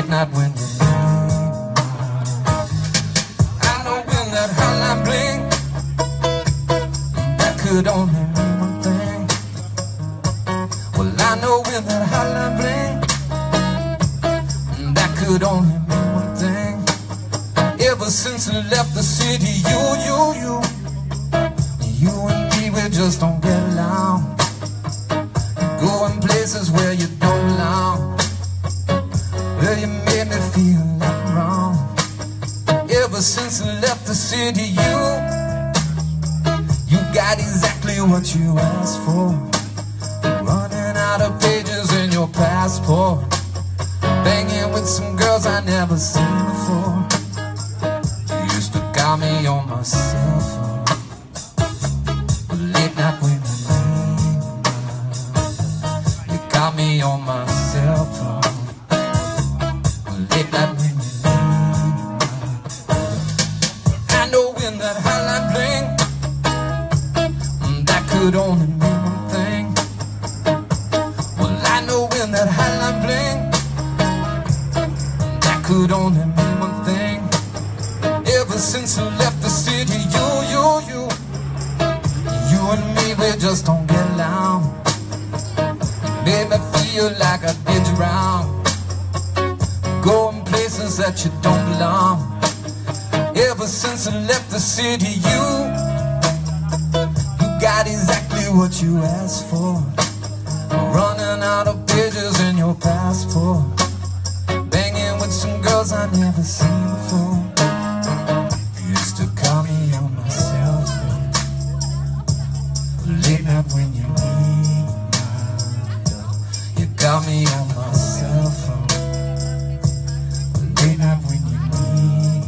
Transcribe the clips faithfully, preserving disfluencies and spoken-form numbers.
night when you leave. I know when that hotline bling, that could only mean one thing. Well, I know when that hotline bling, that could only mean one thing. Ever since I left the city, you, you, you, you and me, we just don't get along. Going places where you don't belong. Well, you made me feel like I'm wrong. Ever since I left the city, you, you got exactly what you asked for. Running out of pages in your passport, banging with some girls I never seen before. You used to call me on my cell phone, late night when you leave. You call me on my cell phone, late night when you leave. I know when that hotline bling, that could only mean one thing. Well, I know when that hotline bling, that could only mean one thing. Ever since I left the city, you, you, you, you and me, we just don't get along. Made me feel like I did you wrong. Going places that you don't belong. Ever since I left the city, you, you got exactly what you asked for. Running out of pages in your passport, banging with some girls I never seen before. You used to call me on my cell phone, late night when you leave. You got me on my cell phone, late night when you leave.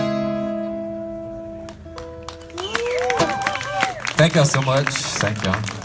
Thank y'all so much. Thank y'all.